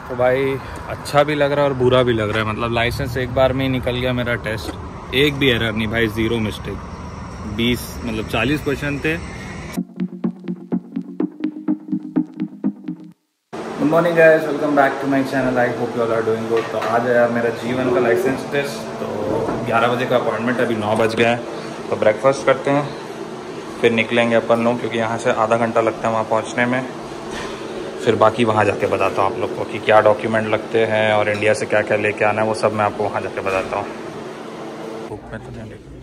तो भाई अच्छा भी लग रहा है और बुरा भी लग रहा है। मतलब लाइसेंस एक बार में ही निकल गया मेरा टेस्ट, एक भी एरर नहीं भाई, 0 मिस्टेक। 40 क्वेश्चन थे। Good morning guys, welcome back to my channel. I hope you all are doing good. तो आज है मेरा जीवन का लाइसेंस टेस्ट। तो 11 बजे का अपॉइंटमेंट है, अभी 9 बज गया है। तो ब्रेकफास्ट करते हैं, फिर निकलेंगे अपन लोग, क्योंकि यहाँ से आधा घंटा लगता है वहाँ पहुँचने में। फिर बाकी वहाँ जाके बताता हूँ आप लोग को कि क्या डॉक्यूमेंट लगते हैं और इंडिया से क्या क्या लेके आना है, वो सब मैं आपको वहाँ जाके बताता हूँ। बुक में तो नहीं लेकर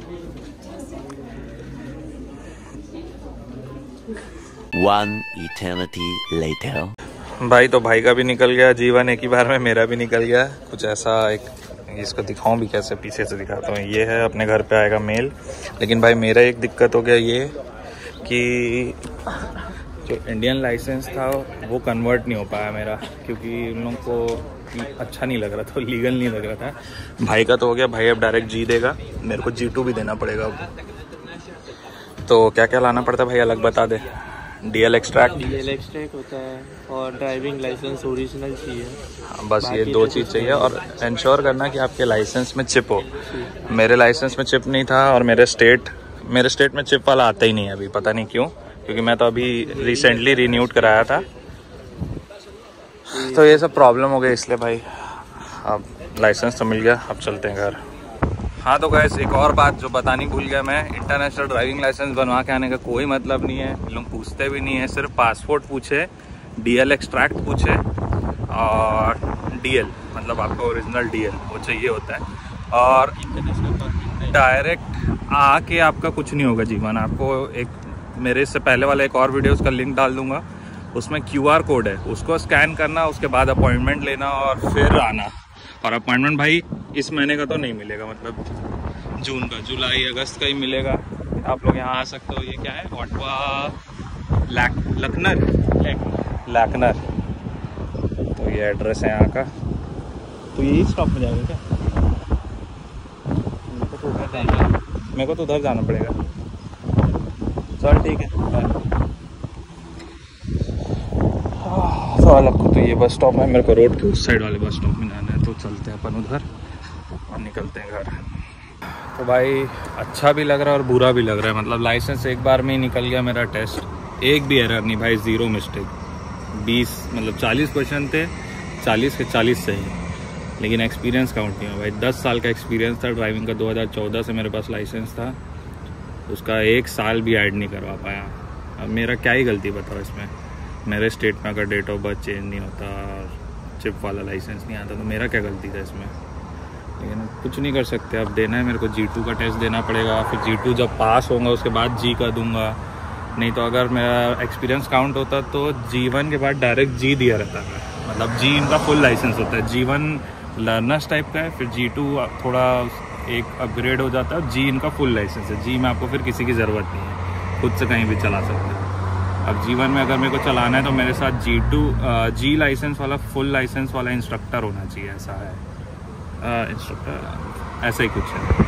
1 eternity later। भाई तो भाई का भी निकल गया जीवन एक ही बार में, मेरा भी निकल गया। कुछ ऐसा एक, इसको दिखाऊं भी कैसे, पीछे से दिखाता हूँ। ये है, अपने घर पे आएगा मेल। लेकिन भाई मेरा एक दिक्कत हो गया ये कि जो इंडियन लाइसेंस था वो कन्वर्ट नहीं हो पाया मेरा, क्योंकि उन लोगों को अच्छा नहीं लग रहा था, लीगल नहीं लग रहा था। भाई का तो हो गया, भाई अब डायरेक्ट जी देगा, मेरे को G2 भी देना पड़ेगा अब। तो क्या क्या लाना पड़ता है भाई, अलग बता दे। DL एक्सट्रैक्ट होता है और ड्राइविंग लाइसेंस ओरिजिनल चाहिए। हाँ, बस ये 2 चीज़ चाहिए। और इंश्योर करना कि आपके लाइसेंस में चिप हो। मेरे लाइसेंस में चिप नहीं था और मेरे स्टेट में चिप वाला आता ही नहीं है अभी, पता नहीं क्यों, क्योंकि मैं तो अभी रिसेंटली रिन्यूड कराया था। तो ये सब प्रॉब्लम हो गई, इसलिए भाई अब लाइसेंस तो मिल गया, अब चलते हैं घर। हाँ तो गाइस, एक और बात जो बतानी भूल गया मैं, इंटरनेशनल ड्राइविंग लाइसेंस बनवा के आने का कोई मतलब नहीं है। लोग पूछते भी नहीं है, सिर्फ पासपोर्ट पूछे, DL एक्सट्रैक्ट पूछे और DL मतलब आपका ओरिजिनल DL वो चाहिए होता है। और डायरेक्ट आके आपका कुछ नहीं होगा जीवन। आपको एक, मेरे इससे पहले वाला एक और वीडियो, उसका लिंक डाल दूंगा, उसमें QR कोड है, उसको स्कैन करना, उसके बाद अपॉइंटमेंट लेना और फिर आना। और अपॉइंटमेंट भाई इस महीने का तो नहीं मिलेगा, मतलब जून का, जुलाई अगस्त का ही मिलेगा। आप लोग यहाँ आ सकते हो। ये क्या है, ऑटवा लैकनर। तो ये एड्रेस है यहाँ का। तो यही स्टॉप में जाएगा क्या? मेरे को तो उधर जाना पड़ेगा। चल ठीक है। तो अलग को तो ये बस स्टॉप है, मेरे को रोड के उस साइड वाले बस स्टॉप में जाना है। तो चलते हैं अपन उधर और निकलते हैं घर। तो भाई अच्छा भी लग रहा है और बुरा भी लग रहा है। मतलब लाइसेंस एक बार में ही निकल गया मेरा टेस्ट, एक भी एरर नहीं भाई, 0 मिस्टेक। 40 क्वेश्चन थे, 40 के 40 सही। लेकिन एक्सपीरियंस काउंट नहीं हुआ भाई। 10 साल का एक्सपीरियंस था ड्राइविंग का, 2014 से मेरे पास लाइसेंस था, उसका 1 साल भी ऐड नहीं करवा पाया। अब मेरा क्या ही गलती बताओ इसमें। मेरे स्टेट में अगर डेट ऑफ बर्थ चेंज नहीं होता, चिप वाला लाइसेंस नहीं आता, तो मेरा क्या गलती था इसमें। लेकिन कुछ नहीं कर सकते, अब देना है मेरे को। G2 का टेस्ट देना पड़ेगा, फिर G2 जब पास होगा उसके बाद G का दूंगा। नहीं तो अगर मेरा एक्सपीरियंस काउंट होता तो G1 के बाद डायरेक्ट G दिया रहता है। मतलब G इनका फुल लाइसेंस होता है, G1 लर्नर्स टाइप का है, फिर G2 थोड़ा एक अपग्रेड हो जाता है, G इनका फुल लाइसेंस है। G में आपको फिर किसी की ज़रूरत नहीं है, खुद से कहीं भी चला सकते हैं। अब G1 में अगर मेरे को चलाना है तो मेरे साथ G लाइसेंस वाला, फुल लाइसेंस वाला इंस्ट्रक्टर होना चाहिए, ऐसा है। इंस्ट्रक्टर ऐसा ही कुछ है।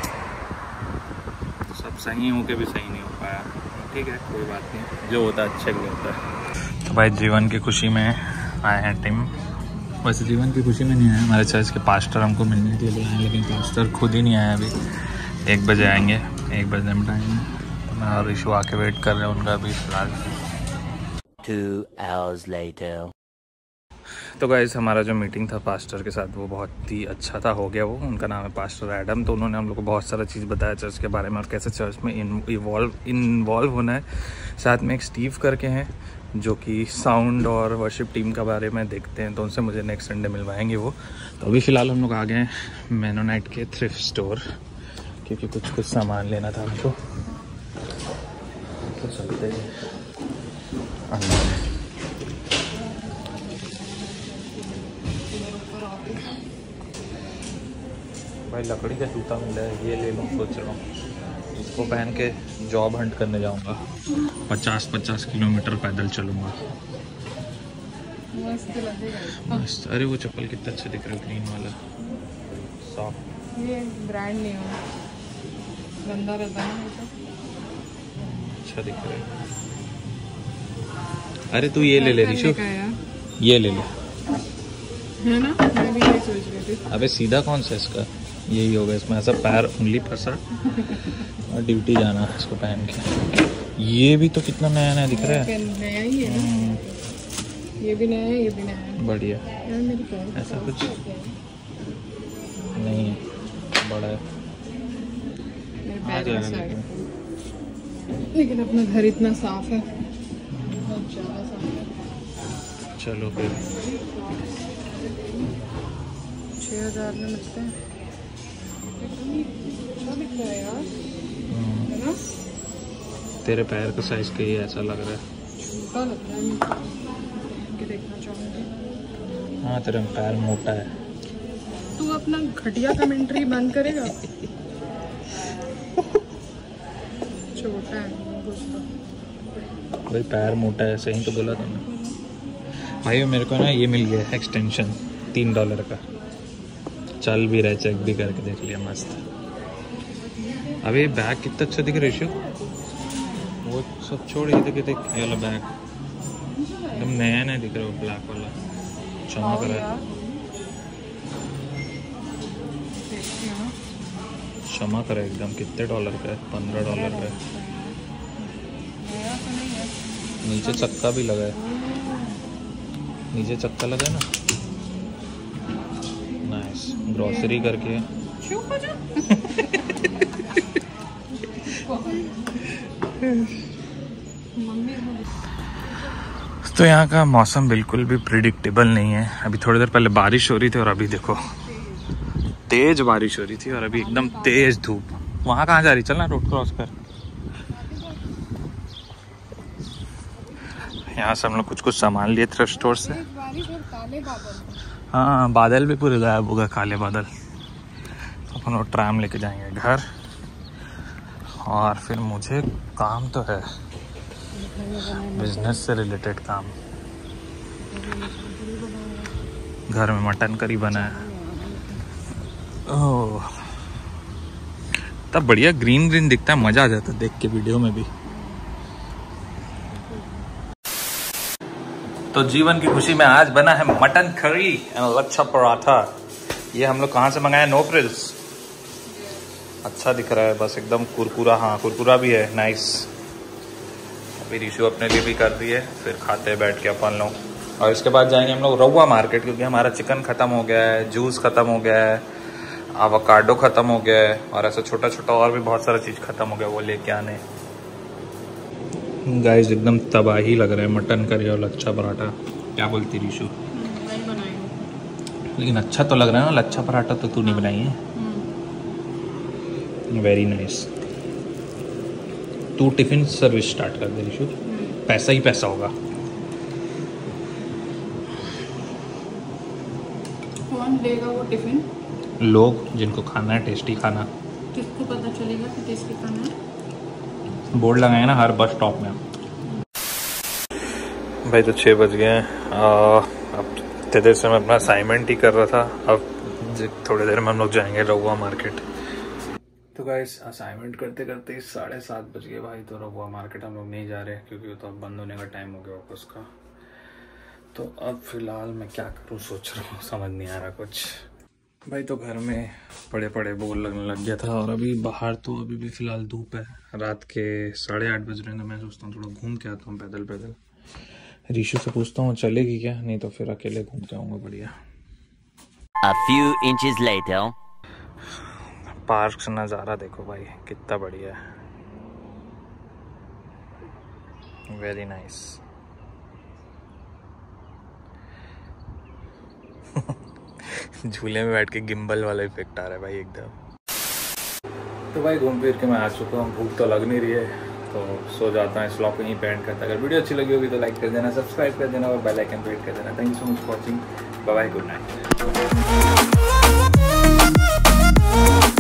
तो सब सही हो के भी सही नहीं हो पाया। ठीक है, कोई बात नहीं, जो होता है अच्छे के लिए होता है। तो भाई जीवन की खुशी में आए हैं टीम। वैसे जीवन की खुशी में नहीं आए, हमारे चर्च के पास्टर हमको मिलने के लिए आए, लेकिन पास्टर खुद ही नहीं आए अभी। 1 बजे आएंगे, 1 बजे में आएंगे। तो मैं और ईशु आके वेट कर रहे हैं उनका भी फिलहाल। 2 hours later। तो गाइस, हमारा जो मीटिंग था पास्टर के साथ वो बहुत ही अच्छा था, हो गया वो। उनका नाम है पास्टर एडम। तो उन्होंने हम लोग को बहुत सारा चीज़ बताया चर्च के बारे में और कैसे चर्च में इन्वॉल्व होना है। साथ में एक स्टीव करके हैं जो कि साउंड और वर्शिप टीम के बारे में देखते हैं, तो उनसे मुझे नेक्स्ट संडे मिलवाएंगे वो। तो अभी फ़िलहाल हम लोग आ गए हैं मेनोनाइट के थ्रिफ्ट स्टोर, क्योंकि कुछ सामान लेना था हमको। तो चलते हैं अंदर। भाई लकड़ी का जूता मिला है, ये ले लूँ सोच रहा हूँ। इसको पहन के जॉब हंट करने जाऊँगा, 50-50 किलोमीटर पैदल चलूँगा। मस्त। अरे वो चप्पल कितना अच्छा दिख रहा है, ग्रीन वाला, सॉफ्ट। ये ब्रांड नहीं हो, गंदा रहता है तो। अच्छा दिख रहा है। अरे तू ये ले ले ऋषु, ये ले ले। है ना, मैं भी यही सोच रही थी। अबे सीधा कौन सा इसका, यही होगा, इसमें ऐसा पैर उंगली फंसा और ड्यूटी जाना इसको पहन के। ये भी तो कितना नया नया दिख रहा है। नया ही है ना, ये भी नया है, ये भी नया है। बढ़िया। यार मेरी पैर ऐसा कुछ नहीं है, बड़ा है। मेरे आ पैर जाएगा का साइड। लेकिन। लेकिन अपना घर इतना साफ है, बहुत ज़्यादा साफ है। चलो फिर 6000 में मिलते हैं। अच्छा दिख रहा है यार, है ना? तेरे पैर का साइज का ही ऐसा लग रहा है। छोटा लग रहा है मुझे, पहन के देखना चाहूँगी। हाँ तेरा पैर मोटा है। तू अपना घटिया कमेंट्री बंद करेगा? छोटा है कुछ तो। भाई पैर मोटा है, सही तो बोला तुमने। भाई मेरे को ना ये मिल गया एक्सटेंशन $3 का, चल भी रहा, चेक भी करके देख लिया, मस्त। अबे बैग कितना अच्छा दिख रहा है ऋषु, वो सब छोड़, ये देख ये वाला बैग एकदम नया नया दिख रहा है, ब्लैक वाला चमक रहा है, चमक रहा है एकदम। कितने $1 का है? $15 का है। नीचे चक्का भी लगा है, नीचे चक्का लगा है ना, नाइस। ग्रोसरी करके तो यहाँ का मौसम बिल्कुल भी प्रिडिक्टेबल नहीं है। अभी थोड़ी देर पहले बारिश हो रही थी और अभी देखो तेज बारिश हो रही थी और अभी एकदम तेज धूप। वहाँ कहाँ जा रही, चलना रोड क्रॉस कर। यहाँ से हम लोग कुछ कुछ सामान लिए थ्रिफ्ट स्टोर से। हाँ बादल भी पूरे गायब होगा, काले बादल। तो अपन लोग ट्राम लेके जाएंगे घर, और फिर मुझे काम तो है, बिजनेस से रिलेटेड काम। घर में मटन करी बना है। ओह तब बढ़िया ग्रीन ग्रीन दिखता है, मजा आ जाता है देख के वीडियो में भी। तो जीवन की खुशी में आज बना है mutton curry and lachha paratha. ये हम लोग कहाँ से मंगाया? No frills. अच्छा दिख रहा है, बस एकदम कुरकुरा। हाँ कुरकुरा भी है, नाइस। अभी ऋषु अपने लिए भी कर दिए, फिर खाते हैं बैठ के अपन लोग। और इसके बाद जाएंगे हम लोग रउआ मार्केट, क्योंकि हमारा चिकन खत्म हो गया है, जूस खत्म हो गया है, एवोकाडो खत्म हो गया है, और ऐसा छोटा छोटा और भी बहुत सारा चीज़ खत्म हो गया, वो लेके आने। गाइस एकदम तबाही लग रहा है मटन करी और लच्छा पराठा। क्या बोलती ऋषु? लेकिन अच्छा तो लग रहा है ना, लच्छा पराठा तो तू नहीं बनाई है। Very nice. तू टिफिन सर्विस स्टार्ट कर दे ऋषु, पैसा ही पैसा होगा। कौन लेगा वो टिफिन? लोग जिनको खाना है टेस्टी खाना। किसको पता चलेगा कि टेस्टी खाना है? बोर्ड लगाए ना हर बस स्टॉप में। भाई तो 6 बज गए हैं। अब इतने देर से मैं अपना असाइनमेंट ही कर रहा था। अब थोड़ी देर में हम लोग जाएंगे रउआ मार्केट। तो गाइस असाइनमेंट करते करते 7:30 बज गए भाई। तो रउआ मार्केट हम लोग नहीं जा रहे, क्योंकि वो तो अब बंद होने का टाइम हो गया ऑफिस का। तो अब फिलहाल मैं क्या करूँ सोच रहा हूँ, समझ नहीं आ रहा कुछ। भाई तो घर में पड़े पड़े बोर लगने लग गया था, और अभी बाहर तो अभी भी फिलहाल धूप है। रात के 8:30 बज रहे हैं, तो मैं सोचता हूँ थोड़ा घूम के आता हूँ पैदल पैदल। ऋषु से पूछता हूँ चलेगी क्या, नहीं तो फिर अकेले घूम के आऊँगा। बढ़िया। A few inches later. Park से नज़ारा देखो भाई कितना बढ़िया है, वेरी नाइस। झूले में बैठ के गिम्बल वाला इफेक्ट आ रहा है भाई एकदम। तो भाई घूम फिर के मैं आ चुका हूँ, भूख तो लग नहीं रही है, तो सो जाता है। इस व्लॉग को यहीं पे एंड करता है। अगर वीडियो अच्छी लगी होगी तो लाइक कर देना, सब्सक्राइब कर देना और बेल आइकन पे हिट कर देना। Thank you so much for watching. Bye bye, good night.